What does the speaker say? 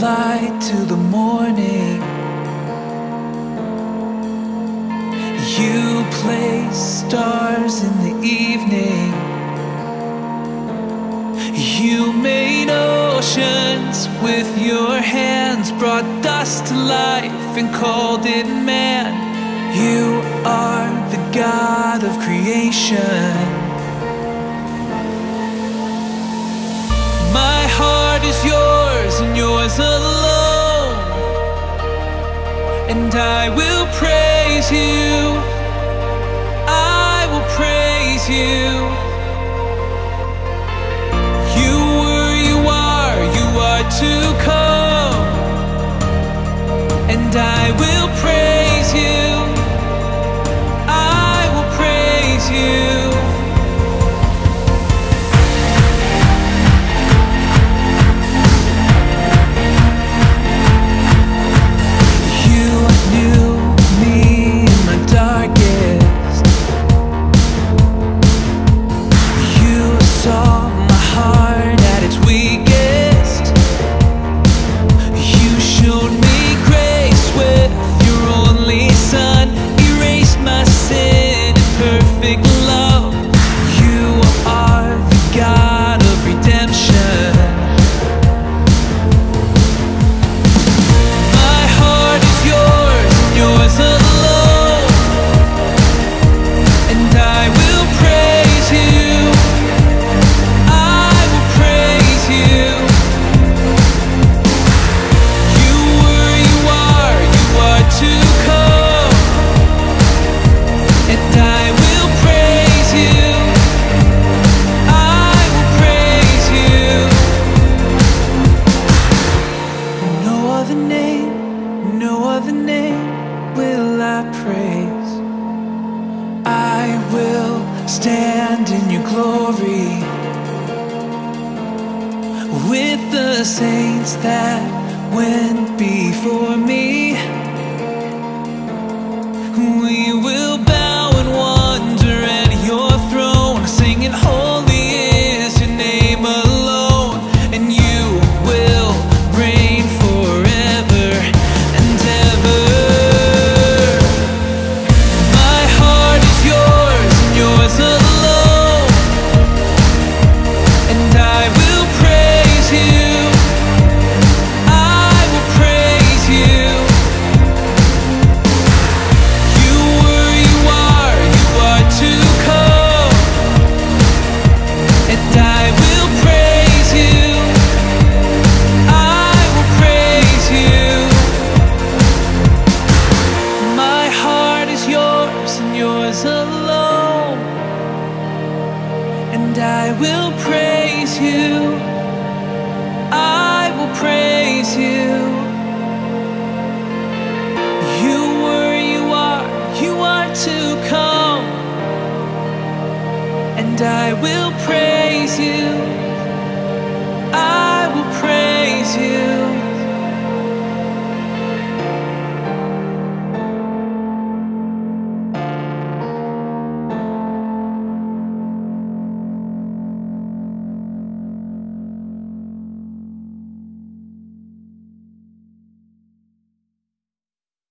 light to the morning. You place stars in the evening. You made oceans with your hands, brought dust to life and called it man. You are the God of creation. My heart is yours and yours alone, and I will praise you. I will praise you. You were, you are to come, and I will praise you. I will praise you. No other name will I praise. I will stand in your glory with the saints that went before me. We will bow and wonder at your throne, singing holy is your name alone, and you will reign forever and ever. My heart is yours and yours alone, and I will praise you. I will praise you. You were, you are to come, and I will praise you. I will praise you. My heart is yours and yours alone, and I will praise you. I will praise you.